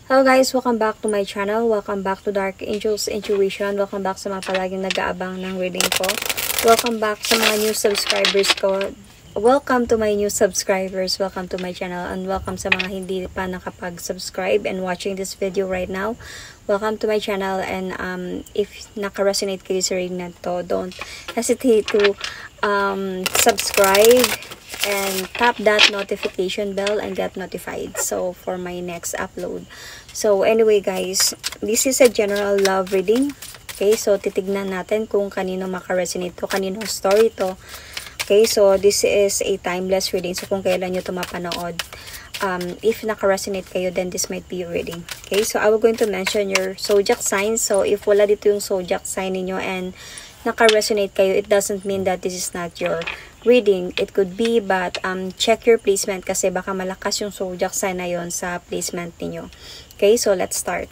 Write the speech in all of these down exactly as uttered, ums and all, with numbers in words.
Hello guys, welcome back to my channel. Welcome back to Dark Angels Intuition. Welcome back sa mga palaging nag-aabang ng reading ko. Welcome back sa mga new subscribers ko. Welcome to my new subscribers. Welcome to my channel. And welcome sa mga hindi pa nakapag-subscribe and watching this video right now. Welcome to my channel. And um, if naka-resonate kayo sa reading na to, don't hesitate to um, subscribe and tap that notification bell and get notified so for my next upload. So anyway guys, this is a general love reading. Okay, so titignan natin kung kanino makaresonate to, kanino story to. Okay, so this is a timeless reading, so kung kailan nyo ito mapanood, um, if nakaresonate kayo, then this might be your reading. Okay, so I will going to mention your zodiac signs. So if wala dito yung zodiac sign ninyo and naka-resonate kayo, it doesn't mean that this is not your reading. It could be, but um, check your placement kasi baka malakas yung zodiac sign na yon sa placement niyo. Okay, so let's start.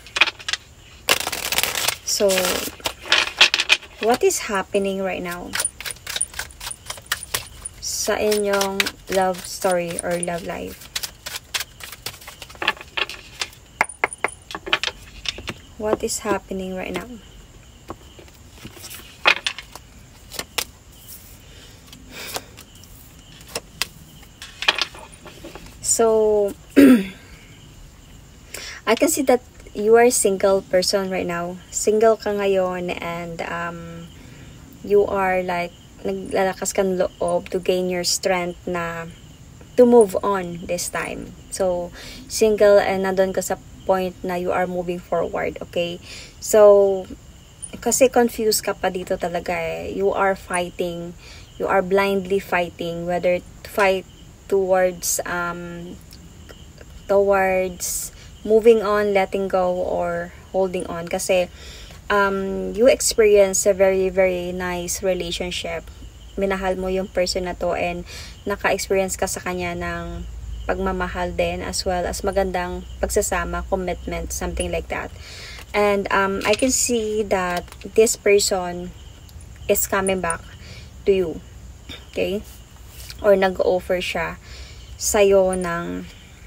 So, what is happening right now sa inyong love story or love life? What is happening right now? So, I can see that you are a single person right now. Single ka ngayon and um, you are like, naglalakas kang loob to gain your strength na to move on this time. So, single and nandun ka sa point na you are moving forward, okay? So, kasi confused ka pa dito talaga eh. You are fighting, you are blindly fighting, whether to fight towards um towards moving on, letting go, or holding on kasi um you experience a very very nice relationship. Minahal mo yung person na to and naka-experience ka sa kanya ng pagmamahal din, as well as magandang pagsasama, commitment, something like that. And um I can see that this person is coming back to you, okay? Or nag-offer siya sa'yo ng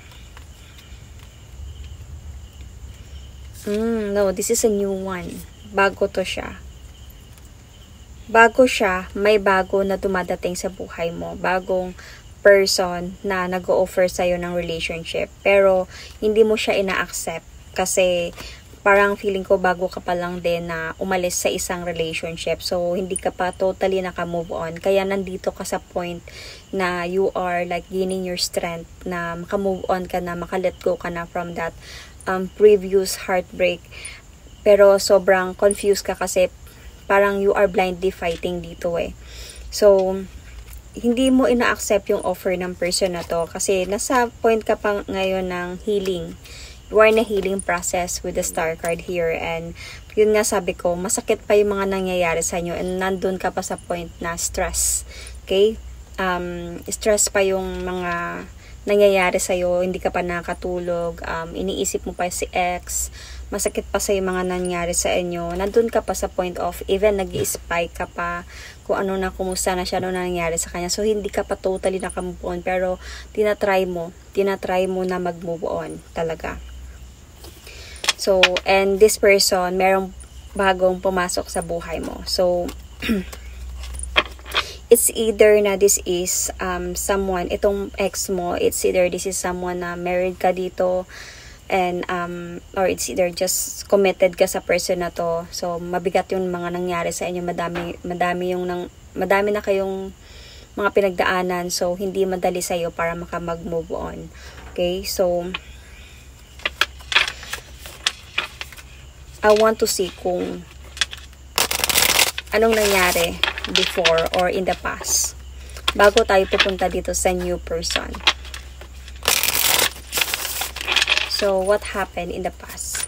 mm, no, this is a new one. Bago to siya. Bago siya, may bago na dumadating sa buhay mo. Bagong person na nag-offer sa'yo ng relationship. Pero, hindi mo siya ina-accept kasi parang feeling ko bago ka pa lang din na umalis sa isang relationship. So, hindi ka pa totally naka-move on. Kaya nandito ka sa point na you are like gaining your strength na maka-move on ka na, maka-let go ka na from that um, previous heartbreak. Pero sobrang confused ka kasi parang you are blindly fighting dito eh. So, hindi mo ina-accept yung offer ng person na to kasi nasa point ka pa ngayon ng healing. You are in a healing process with the star card here, and yun nga sabi ko, masakit pa yung mga nangyayari sa inyo and nandun ka pa sa point na stress. Okay? Um, stress pa yung mga nangyayari sa'yo, hindi ka pa nakatulog, um, iniisip mo pa si ex, masakit pa sa yung mga nangyari sa inyo, nandun ka pa sa point of, even nag-i-spy ka pa, kung ano na, kumusta na siya, ano na nangyari sa kanya, so hindi ka pa totally nakamove on, pero tinatry mo, tinatry mo na mag-move on, talaga. So, and this person, merong bagong pumasok sa buhay mo. So, it's either na this is um, someone, itong ex mo, it's either this is someone na married ka dito, and um, or it's either just committed ka sa person na to. So, mabigat yung mga nangyari sa inyo, madami, madami yung, nang, madami na kayong mga pinagdaanan, so, hindi madali sa'yo para makamag-move on. Okay, so, I want to see kung anong nangyari before or in the past bago tayo pupunta dito sa new person. So, what happened in the past?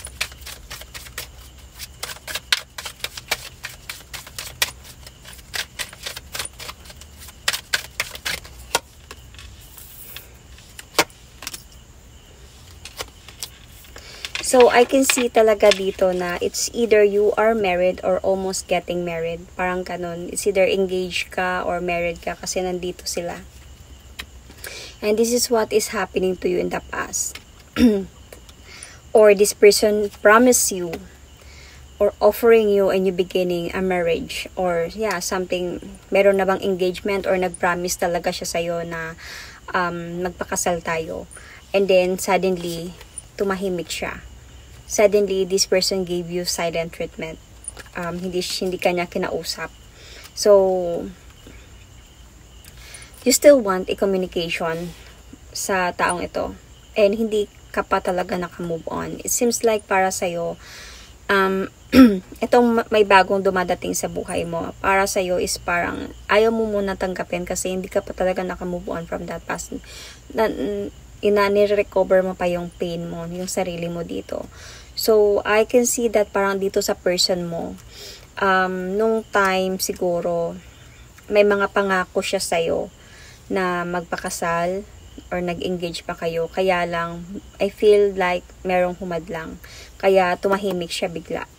So, I can see talaga dito na it's either you are married or almost getting married. Parang ganun. It's either engaged ka or married ka kasi nandito sila. And this is what is happening to you in the past. or this person promise you or offering you a new beginning, a marriage, or yeah, something, meron na bang engagement or nag-promise talaga siya sa'yo na um, magpakasal tayo. And then, suddenly, tumahimik siya. Suddenly, this person gave you silent treatment. Um, hindi, hindi ka niya kinausap. So, you still want a communication sa taong ito. And hindi ka pa talaga naka-move on. It seems like para sa'yo, um, itong may bagong dumadating sa buhay mo, para sa'yo is parang ayaw mo muna tanggapin kasi hindi ka pa talaga naka-move on from that past. Na, ina, nire-recover mo pa yung pain mo, yung sarili mo dito. So, I can see that parang dito sa person mo, um, nung time siguro, may mga pangako siya sa'yo na magpakasal or nag-engage pa kayo. Kaya lang, I feel like merong humadlang. Kaya tumahimik siya bigla.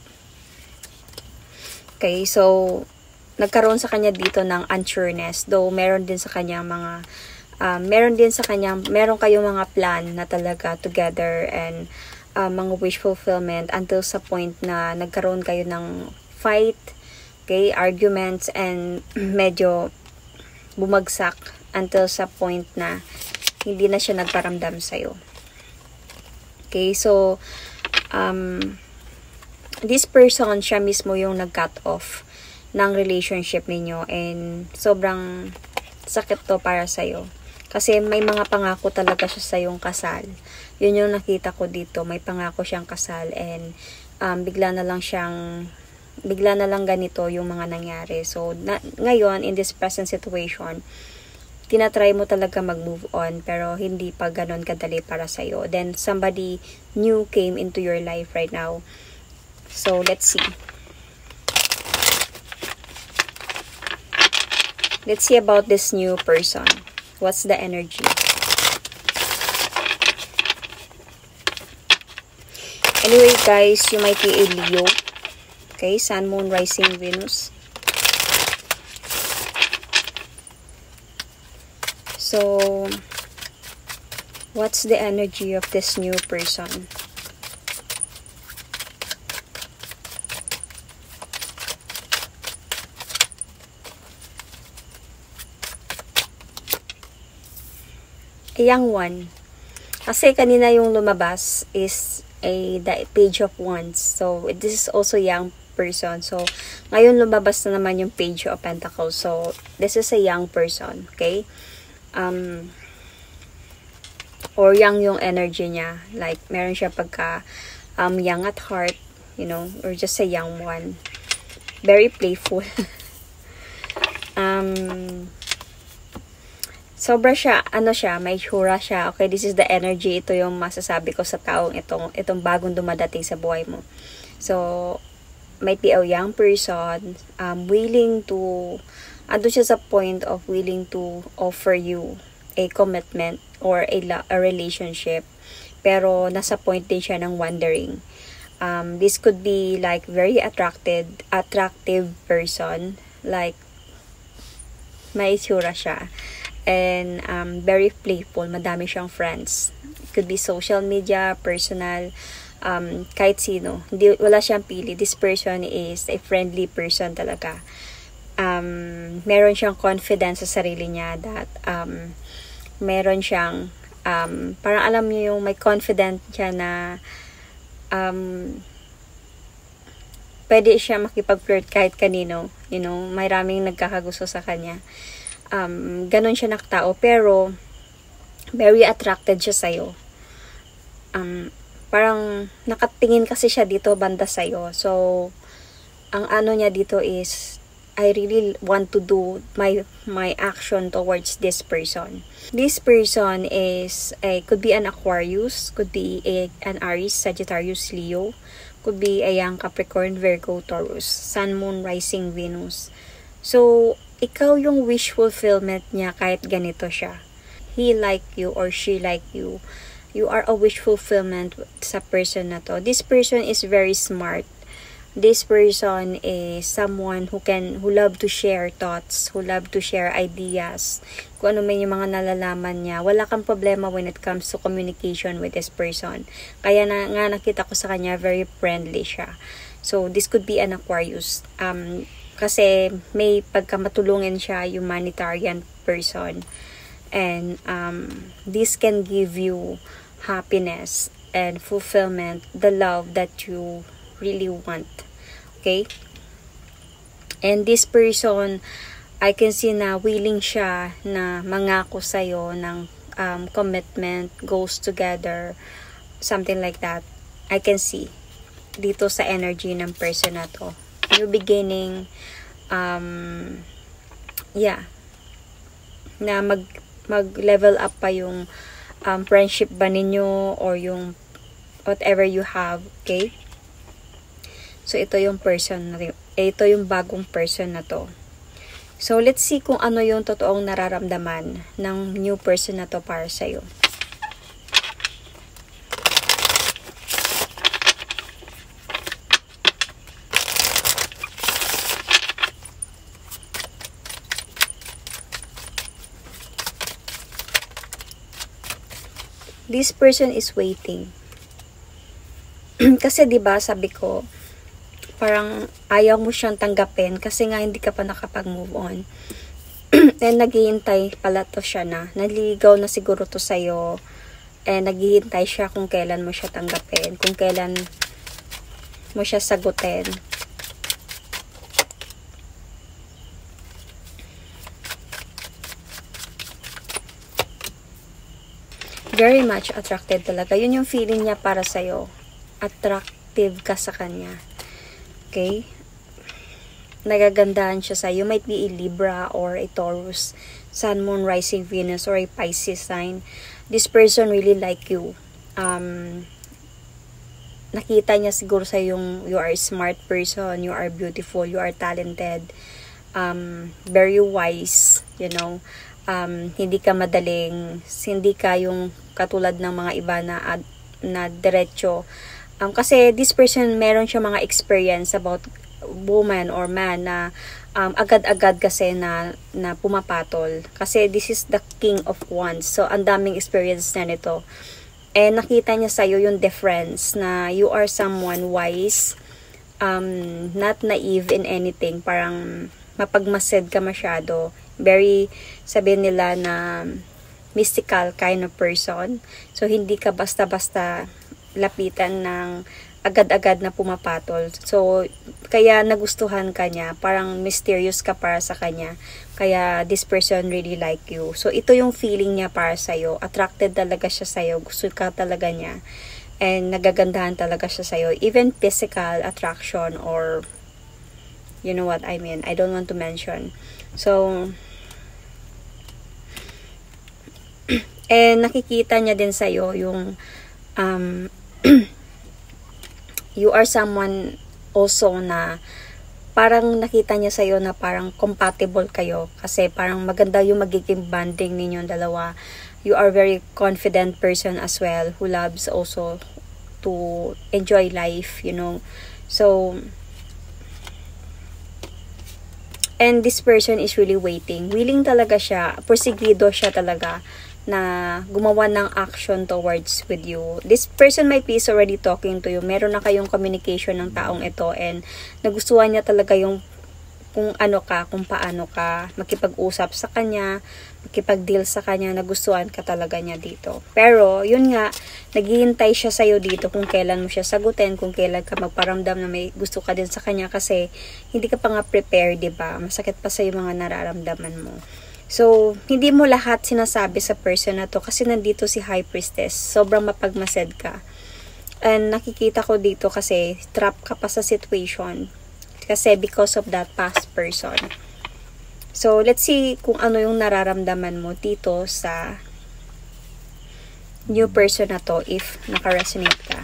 Okay, so, nagkaroon sa kanya dito ng unsureness. Though, meron din sa kanya mga, uh, meron din sa kanya, meron kayong mga plan na talaga together and uh, mga wish fulfillment until sa point na nagkaroon kayo ng fight, okay, arguments, and medyo bumagsak until sa point na hindi na siya nagparamdam sa'yo. Okay, so, um, this person, siya mismo yung nag-cut off ng relationship ninyo and sobrang sakit to para sa'yo. Kasi may mga pangako talaga siya sa yung kasal. Yun yung nakita ko dito. May pangako siyang kasal and um, bigla na lang siyang, bigla na lang ganito yung mga nangyari. So, na, ngayon, in this present situation, tinatry mo talaga mag-move on pero hindi pa ganon kadali para sa'yo. Then, somebody new came into your life right now. So, let's see. Let's see about this new person. What's the energy? Anyway, guys, you might be a Leo. Okay, Sun, Moon, Rising, Venus. So, what's the energy of this new person? A young one. Kasi kanina yung lumabas is a the page of wands. So, this is also young person. So, ngayon lumabas na naman yung page of pentacles. So, this is a young person. Okay? Um, or young yung energy niya. Like, meron siya pagka um, young at heart. You know, or just a young one. Very playful. um... Sobra siya, ano siya, may hura siya. Okay, this is the energy. Ito yung masasabi ko sa taong itong, itong bagong dumadating sa buhay mo. So, might be a young person, um, willing to, ando siya sa point of willing to offer you a commitment or a, a relationship. Pero, nasa point din siya ng wondering. Um, this could be like very attracted, attractive person. Like, may hura siya. And um, very playful, madami siyang friends. It could be social media, personal, um, kahit sino. Hindi, wala siyang pili. This person is a friendly person talaga. Um, meron siyang confidence sa sarili niya that um, meron siyang, um, parang alam niyo yung may confidence siya na um, pwede siya makipag-flirt kahit kanino. You know, maraming nagkakagusto sa kanya. Um, ganun siya nakatao, pero very attracted siya sa'yo. Um, parang nakatingin kasi siya dito banda sa'yo. So, ang ano niya dito is, I really want to do my my action towards this person. This person is, a, could be an Aquarius, could be a, an Aries, Sagittarius, Leo, could be a young Capricorn, Virgo, Taurus, Sun, Moon, Rising, Venus. So, ikaw yung wish fulfillment niya kahit ganito siya. He like you or she like you. You are a wish fulfillment sa person na to. This person is very smart. This person is someone who can, who love to share thoughts, who love to share ideas. Kung ano man yung mga nalalaman niya, wala kang problema when it comes to communication with this person. Kaya na, nga nakita ko sa kanya, very friendly siya. So, this could be an Aquarius. Um, kasi may pagkamatulungin siya, humanitarian person. And um, this can give you happiness and fulfillment, the love that you really want. Okay? And this person, I can see na willing siya na mangako sa'yo ng um, commitment, goes together, something like that. I can see dito sa energy ng person na to. New beginning, um, yeah, na mag, mag-level up pa yung um, friendship ba ninyo or yung whatever you have, okay? So, ito yung person, ito yung bagong person na to. So, let's see kung ano yung totoong nararamdaman ng new person na to para sa'yo. This person is waiting. Kasi 'di ba sabi ko, parang ayaw mo siyang tanggapin kasi nga hindi ka pa nakapag-move on. And naghihintay pala to siya na. Naliligaw na siguro to sa'yo. And naghihintay siya kung kailan mo siya tanggapin. Kung kailan mo siya sagutin. Very much attracted talaga. Yun yung feeling niya para sa'yo. Attractive ka sa kanya. Okay? Nagagandahan siya sa'yo. You might be a Libra or a Taurus, Sun, Moon, Rising, Venus, or a Pisces sign. This person really like you. Um, nakita niya siguro sa yung you are a smart person, you are beautiful, you are talented, um, very wise, you know. Um, hindi ka madaling, hindi ka yung katulad ng mga iba na, na diretso. Um, kasi this person, meron siya mga experience about woman or man na um, agad-agad kasi na, na pumapatol. Kasi this is the king of wands. So, ang daming experience na nito. And nakita niya sa'yo yung difference na you are someone wise, um, not naive in anything. Parang mapagmased ka masyado. Very, sabihin nila na mystical kind of person. So, hindi ka basta-basta lapitan ng agad-agad na pumapatol. So, kaya nagustuhan ka niya. Parang mysterious ka para sa kanya. Kaya, this person really like you. So, ito yung feeling niya para sa'yo. Attracted talaga siya sa'yo. Gusto ka talaga niya. And, nagagandahan talaga siya sa'yo. Even physical attraction or, you know what I mean. I don't want to mention. So, and nakikita niya din sa'yo yung um, you are someone also na parang nakita niya sa'yo na parang compatible kayo. Kasi parang maganda yung magiging bonding ninyong dalawa. You are very confident person as well who loves also to enjoy life, you know. So, and this person is really waiting. Willing talaga siya. Porsigido siya talaga na gumawa ng action towards with you. This person might be already talking to you. Meron na kayong communication ng taong ito and nagustuhan niya talaga yung kung ano ka, kung paano ka makipag-usap sa kanya, makipag-deal sa kanya, nagustuhan ka talaga niya dito. Pero, yun nga, naghihintay siya sa'yo dito kung kailan mo siya sagutin, kung kailan ka magparamdam na may gusto ka din sa kanya kasi hindi ka pa nga prepare, diba? Masakit pa sa'yo mga nararamdaman mo. So, hindi mo lahat sinasabi sa person na to kasi nandito si High Priestess. Sobrang mapagmased ka. And nakikita ko dito kasi trap ka pa sa situation. Kasi because of that past person. So, let's see kung ano yung nararamdaman mo dito sa new person na to if naka-resonate ka.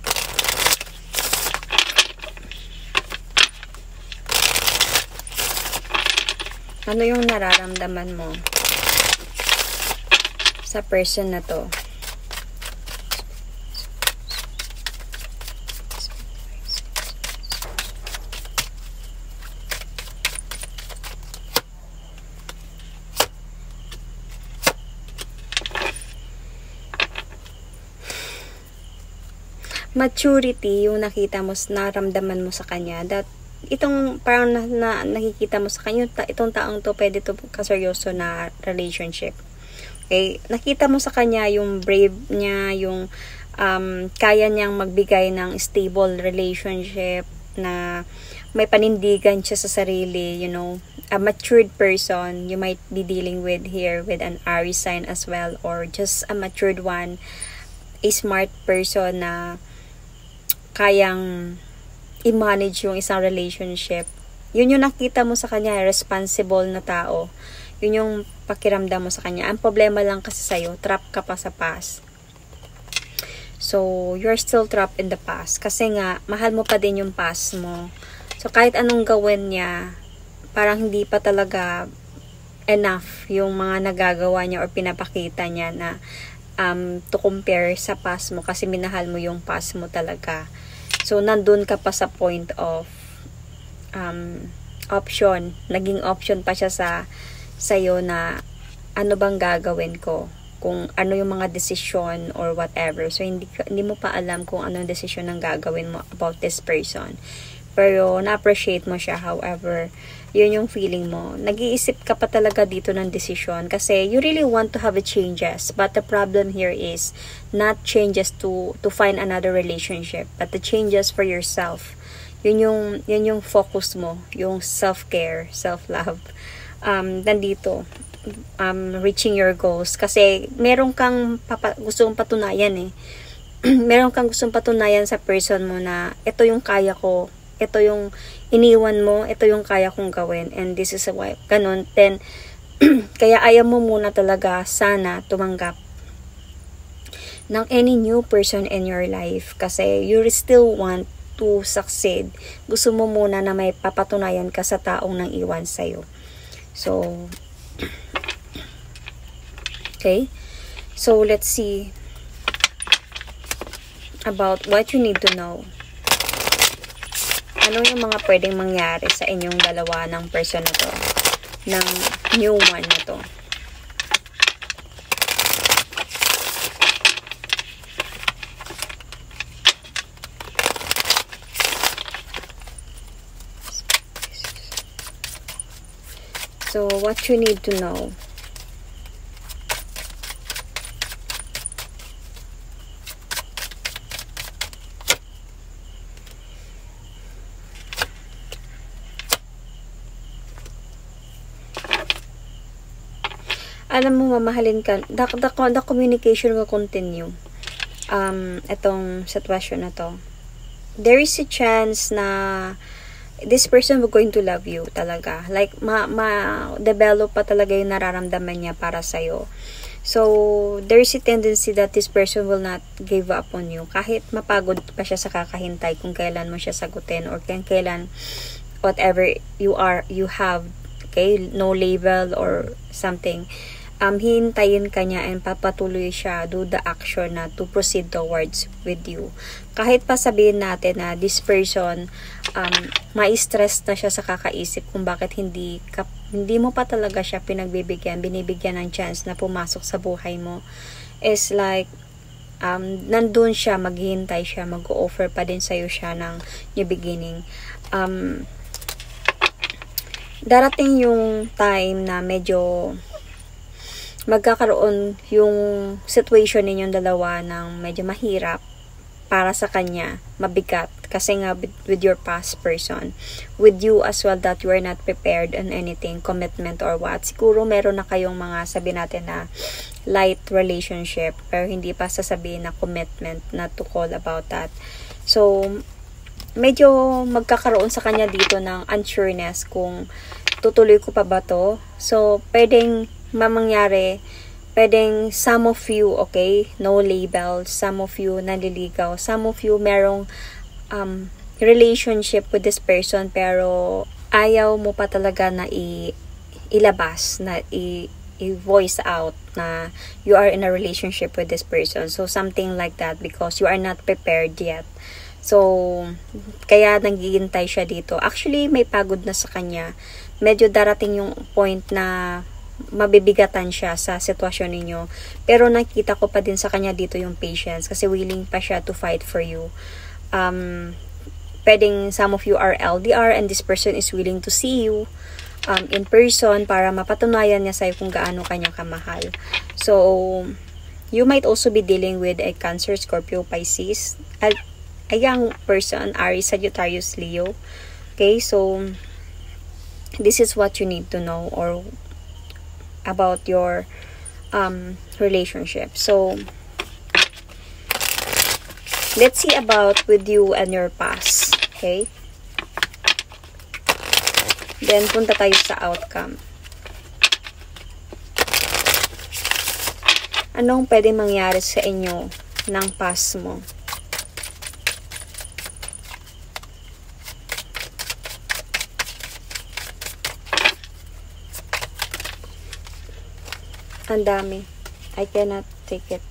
Ano yung nararamdaman mo sa person na to? maturity yung nakita mo, naramdaman mo sa kanya, that itong parang na, na, nakikita mo sa kanya, itong taong to pwede to kaseryoso na relationship. Okay? Nakita mo sa kanya yung brave niya, yung um, kaya niyang magbigay ng stable relationship, na may panindigan siya sa sarili, you know, a matured person you might be dealing with here with an Aries sign as well, or just a matured one, a smart person na kayang i-manage yung isang relationship. Yun yung nakita mo sa kanya, responsible na tao. Yun yung pakiramdam mo sa kanya. Ang problema lang kasi sa'yo, trap ka pa sa past. So, you're still trapped in the past. Kasi nga, mahal mo pa din yung past mo. So, kahit anong gawin niya, parang hindi pa talaga enough yung mga nagagawa niya or pinapakita niya na um, to compare sa past mo. Kasi minahal mo yung past mo talaga. So, nandun ka pa sa point of um, option. Naging option pa siya sa sa'yo na ano bang gagawin ko. Kung ano yung mga desisyon or whatever. So, hindi, hindi mo pa alam kung ano yung desisyon ang gagawin mo about this person. Pero, na-appreciate mo siya. However, yun yung feeling mo. Nag-iisip ka pa talaga dito ng desisyon kasi you really want to have a changes. But the problem here is not changes to to find another relationship, but the changes for yourself. Yun yung, yun yung focus mo. Yung self-care, self-love. Um, nandito. Um, reaching your goals. Kasi meron kang papa, gustong patunayan eh. Meron kang gustong patunayan sa person mo na ito yung kaya ko. Ito yung iniwan mo, ito yung kaya kong gawin, and this is why, ganun, then, kaya ayaw mo muna talaga sana tumanggap ng any new person in your life, kasi you still want to succeed. Gusto mo muna na may papatunayan ka sa taong nang iwan sa'yo. So, okay, so let's see about what you need to know. Ano yung mga pwedeng mangyari sa inyong dalawa ng person na to? Ng new one na to? So, what you need to know? Alam mo, mamahalin ka. The, the, the communication will continue. Um, itong sitwasyon na to. There is a chance na this person will going to love you talaga. Like, ma-develop ma, pa talaga yung nararamdaman niya para sa'yo. So, there is a tendency that this person will not give up on you. Kahit mapagod pa siya sa kakahintay kung kailan mo siya sagutin or kung kailan whatever you are, you have, okay, no label or something. Um, hihintayin ka niya and papatuloy siya do the action na to proceed towards with you. Kahit pa sabihin natin na this person, um, ma-stress na siya sa kakaisip kung bakit hindi, ka, hindi mo pa talaga siya pinagbibigyan, binibigyan ng chance na pumasok sa buhay mo. Is like, um, nandun siya, maghihintay siya, mag-offer pa din sa'yo siya ng new beginning. Um, darating yung time na medyo magkakaroon yung situation ninyong dalawa ng medyo mahirap para sa kanya, mabigat, kasi nga with, with your past person, with you as well, that you are not prepared on anything, commitment or what. Siguro meron na kayong mga, sabi natin na light relationship, pero hindi pa sasabihin na commitment, not to call about that. So, medyo magkakaroon sa kanya dito ng unsureness kung tutuloy ko pa ba to. So, pwedeng mamangyari, pwedeng some of you, okay, no label, some of you naliligaw, some of you merong um, relationship with this person pero ayaw mo pa talaga na i ilabas, na i i-voice out na you are in a relationship with this person. So, something like that because you are not prepared yet. So, kaya naghihintay siya dito. Actually, may pagod na sa kanya. Medyo darating yung point na mabibigatan siya sa sitwasyon ninyo. Pero nakita ko pa din sa kanya dito yung patience kasi willing pa siya to fight for you. Um, pwedeng some of you are L D R and this person is willing to see you um, in person para mapatunayan niya sa'yo kung gaano kanya kamahal. So, you might also be dealing with a Cancer, Scorpio, Pisces, a, a young person, Aries, Sagittarius, Leo. Okay, so this is what you need to know or about your um, relationship. So, let's see about with you and your past. Okay? Then, punta tayo sa outcome. Anong pwede mangyari sa inyo ng past mo? Ang dami. I cannot take it.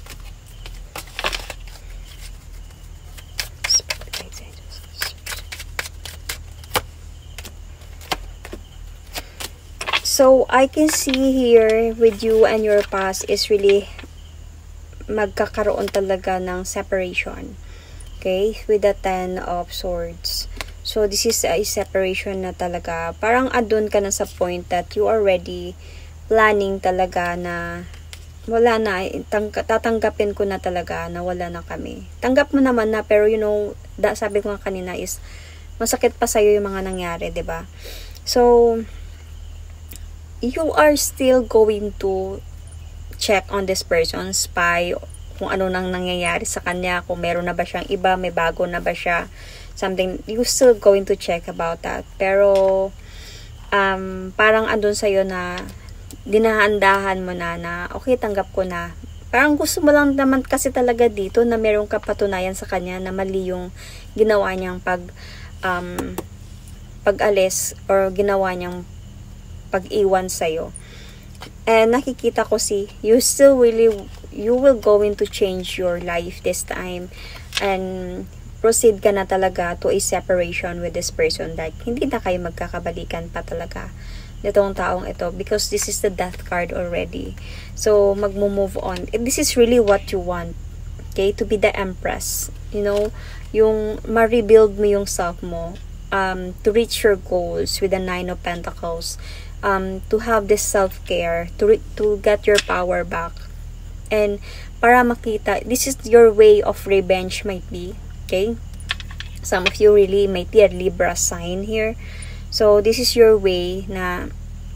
So, I can see here with you and your past is really magkakaroon talaga ng separation. Okay? With the Ten of Swords. So, this is a separation na talaga. Parang adun ka na sa point that you are ready planning talaga na wala na, tang tatanggapin ko na talaga na wala na kami. Tanggap mo naman na, pero you know, da, sabi ko nga kanina is, masakit pa sa'yo yung mga nangyari, ba diba? So, you are still going to check on this person, spy kung ano nang nangyayari sa kanya, kung meron na ba siyang iba, may bago na ba siya, something, you still going to check about that. Pero, um, parang andun sa'yo na, dinahandahan mo na na, okay, tanggap ko na. Parang gusto mo lang naman kasi talaga dito na meron ka patunayan sa kanya na mali yung ginawa niyang pag, um, pag-alis or ginawa niyang pag-iwan sa'yo. And nakikita ko si, you still really, you will going to change your life this time. And proceed ka na talaga to a separation with this person. Like, hindi na kayo magkakabalikan pa talaga nitong taong ito. Because this is the death card already. So, magmo-move on. And this is really what you want. Okay? To be the empress. You know, yung ma-rebuild mo yung self mo. Um, to reach your goals with the Nine of Pentacles. Um, to have this self-care, to, to get your power back, and para makita, this is your way of revenge might be, okay? Some of you really might be a Libra sign here, so this is your way na,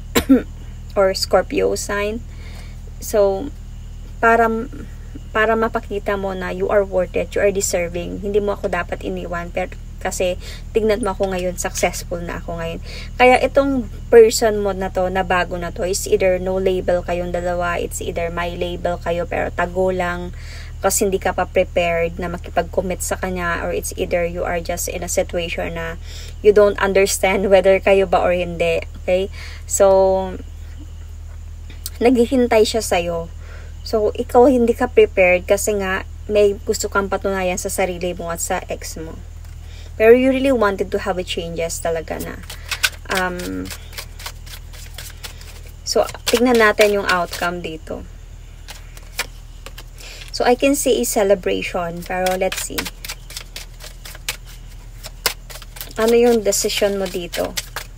or Scorpio sign, so, para, para mapakita mo na you are worth it, you are deserving, hindi mo ako dapat iniwan, pero kasi tignan mo ako ngayon, successful na ako ngayon. Kaya itong person mo na to, na bago na to, is either no label kayong dalawa, it's either may label kayo pero tago lang kasi hindi ka pa prepared na makipag-commit sa kanya, or it's either you are just in a situation na you don't understand whether kayo ba or hindi. Okay? So, naghihintay siya sa'yo. So, ikaw hindi ka prepared kasi nga may gusto kang patunayan sa sarili mo at sa ex mo. Pero you really wanted to have a changes talaga na. Um, so, tignan natin yung outcome dito. So, I can see a celebration. Pero, let's see. Ano yung decision mo dito?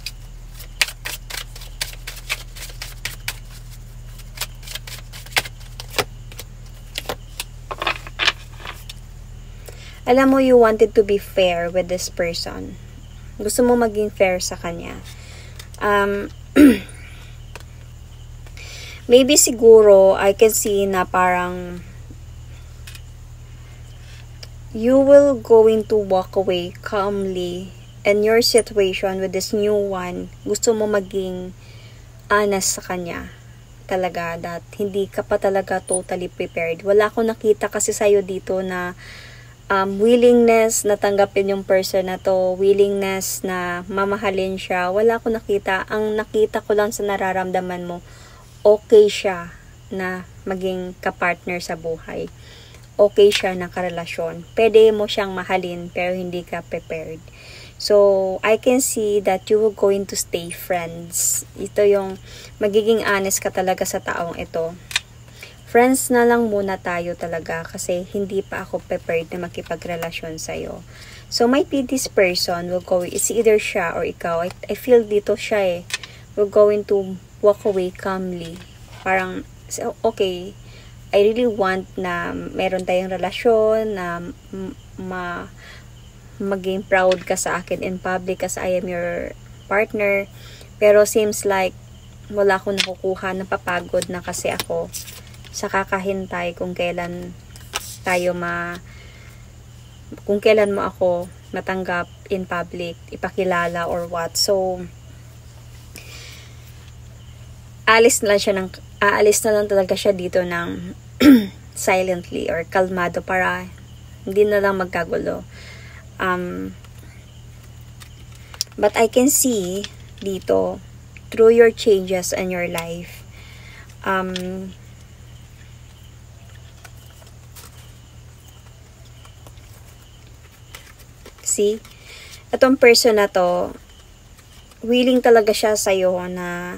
Alam mo, you wanted to be fair with this person. Gusto mo maging fair sa kanya. Um, maybe siguro, I can see na parang you will going to walk away calmly in your situation with this new one. Gusto mo maging honest sa kanya. Talaga, that hindi ka pa talaga totally prepared. Wala akong nakita kasi sa'yo dito na Um, willingness na tanggapin yung person na to, willingness na mamahalin siya, wala ko nakita. Ang nakita ko lang sa nararamdaman mo, okay siya na maging kapartner sa buhay. Okay siya na karelasyon. Pwede mo siyang mahalin, pero hindi ka prepared. So, I can see that you will going to stay friends. Ito yung magiging honest ka talaga sa taong ito. Friends na lang muna tayo talaga kasi hindi pa ako prepared na makipagrelasyon sa'yo. So, might be this person will go, it's either siya or ikaw. I, I feel dito siya eh. We're going to walk away calmly. Parang, okay, I really want na meron tayong relasyon, na ma maging proud ka sa akin in public as I am your partner. Pero seems like wala akong nakukuha, napapagod na kasi ako sa kakahintay kung kailan tayo ma kung kailan mo ako matanggap in public, ipakilala or what. So aalis na lang siya ng aalis na lang talaga siya dito ng silently or kalmado para hindi na lang magkagulo. Um, but I can see dito through your changes in your life, um, see, itong person na to, willing talaga siya sa'yo na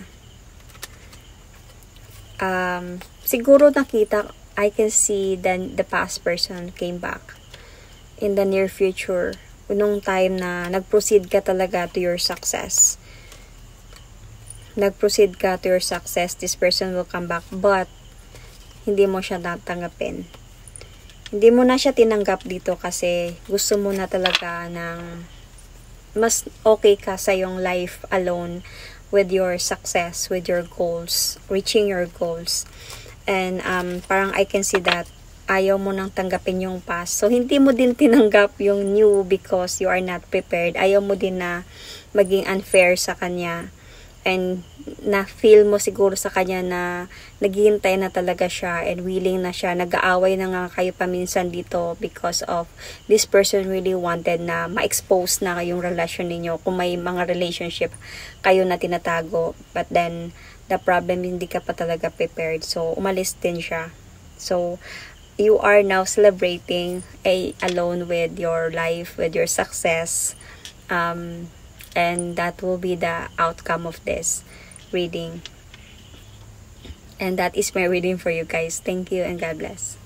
um, siguro nakita, I can see then the past person came back in the near future, nung time na nag-proceed ka talaga to your success. Nag-proceed ka to your success, this person will come back, but hindi mo siya natanggapin. Hindi mo na siya tinanggap dito kasi gusto mo na talaga ng mas okay ka sa yung life alone with your success, with your goals, reaching your goals. And um, parang I can see that ayaw mo nang tanggapin yung past. So, hindi mo din tinanggap yung new because you are not prepared. Ayaw mo din na maging unfair sa kanya. And na-feel mo siguro sa kanya na naghihintay na talaga siya and willing na siya. Nag-aaway na nga kayo paminsan dito because of this person really wanted na ma-expose na yung relasyon ninyo. Kung may mga relationship kayo na tinatago. But then, the problem, hindi ka pa talaga prepared. So, umalis din siya. So, you are now celebrating a alone with your life, with your success, um, and that will be the outcome of this reading. And that is my reading for you guys. Thank you and God bless.